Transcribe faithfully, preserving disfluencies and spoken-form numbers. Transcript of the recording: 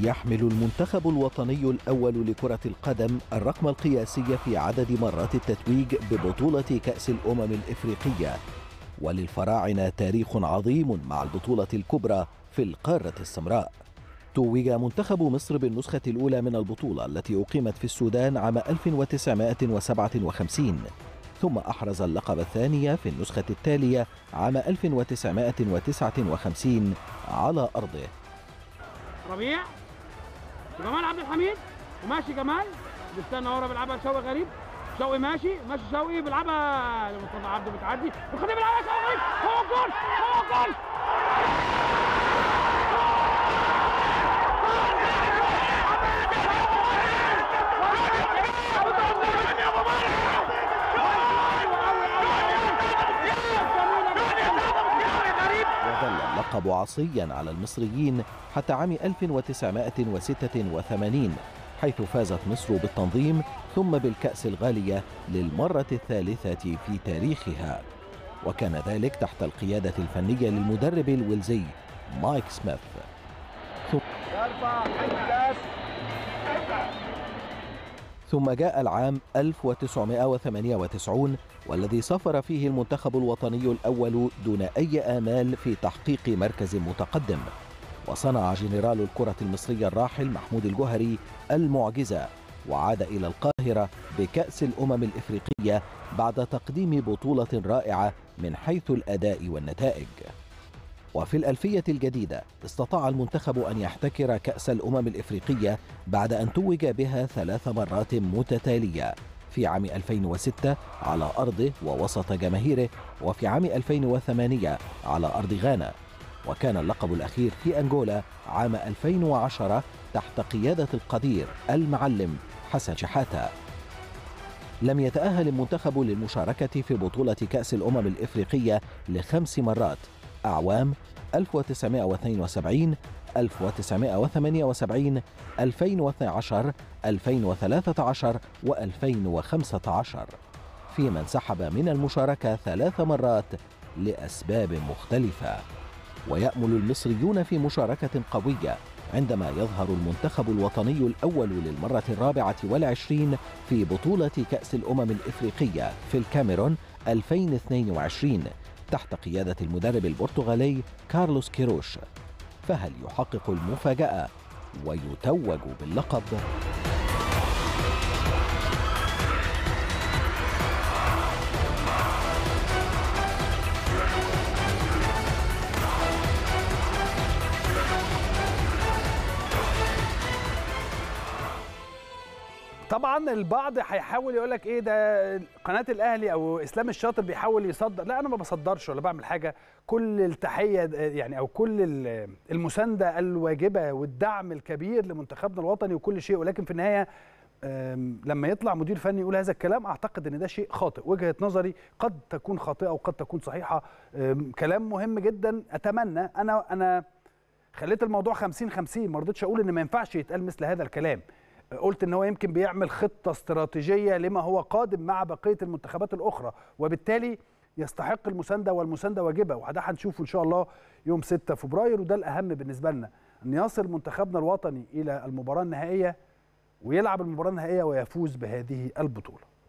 يحمل المنتخب الوطني الأول لكرة القدم الرقم القياسي في عدد مرات التتويج ببطولة كأس الأمم الإفريقية، وللفراعنة تاريخ عظيم مع البطولة الكبرى في القارة السمراء. توج منتخب مصر بالنسخة الأولى من البطولة التي أقيمت في السودان عام ألف وتسعمائة وسبعة وخمسين، ثم أحرز اللقب الثاني في النسخة التالية عام ألف وتسعمائة وتسعة وخمسين على أرضه. ربيع جمال عبد الحميد وماشي جمال بيستنى ورا بيلعبها شوقي غريب، شوقي ماشي ماشي شوقي بيلعبها لمصطفى عبده بتعدي وخدها بيلعبها شوقي غريب، هو الجول هو الجول. وظل اللقب عصيا على المصريين حتى عام ألف وتسعمائة وستة وثمانين، حيث فازت مصر بالتنظيم ثم بالكأس الغالية للمرة الثالثة في تاريخها، وكان ذلك تحت القيادة الفنية للمدرب الويلزي مايك سميث. ثم جاء العام ألف وتسعمائة وثمانية وتسعين والذي سافر فيه المنتخب الوطني الأول دون أي آمال في تحقيق مركز متقدم، وصنع جنرال الكرة المصري الراحل محمود الجوهري المعجزة، وعاد إلى القاهرة بكأس الأمم الإفريقية بعد تقديم بطولة رائعة من حيث الأداء والنتائج. وفي الألفية الجديدة استطاع المنتخب أن يحتكر كأس الأمم الإفريقية بعد أن توج بها ثلاث مرات متتالية، في عام ألفين وستة على أرضه ووسط جماهيره، وفي عام ألفين وثمانية على أرض غانا، وكان اللقب الأخير في أنغولا عام ألفين وعشرة تحت قيادة القدير المعلم حسن شحاتة. لم يتأهل المنتخب للمشاركة في بطولة كأس الأمم الإفريقية لخمس مرات، أعوام ألف وتسعمائة واثنين وسبعين، ألف وتسعمائة وثمانية وسبعين، ألفين واثني عشر، ألفين وثلاثة عشر وألفين وخمسة عشر، فيما انسحب من المشاركة ثلاث مرات لأسباب مختلفة. ويأمل المصريون في مشاركة قوية عندما يظهر المنتخب الوطني الأول للمرة الرابعة والعشرين في بطولة كأس الأمم الإفريقية في الكاميرون ألفين واثنين وعشرين تحت قيادة المدرب البرتغالي كارلوس كيروش، فهل يحقق المفاجأة ويتوج باللقب؟ طبعا البعض هيحاول يقول لك ايه ده قناه الاهلي او اسلام الشاطر بيحاول يصدر. لا، انا ما بصدرش ولا بعمل حاجه. كل التحيه يعني او كل المسانده الواجبه والدعم الكبير لمنتخبنا الوطني وكل شيء، ولكن في النهايه لما يطلع مدير فني يقول هذا الكلام اعتقد ان ده شيء خاطئ. وجهه نظري قد تكون خاطئه وقد تكون صحيحه. كلام مهم جدا. اتمنى انا انا خليت الموضوع خمسين خمسين، ما رضيتش اقول ان ما ينفعش يتقال مثل هذا الكلام. قلت ان هو يمكن بيعمل خطه استراتيجيه لما هو قادم مع بقيه المنتخبات الاخرى، وبالتالي يستحق المسانده والمسانده واجبه، وده هنشوفه ان شاء الله يوم ستة فبراير. وده الاهم بالنسبه لنا، ان يصل منتخبنا الوطني الى المباراه النهائيه ويلعب المباراه النهائيه ويفوز بهذه البطوله.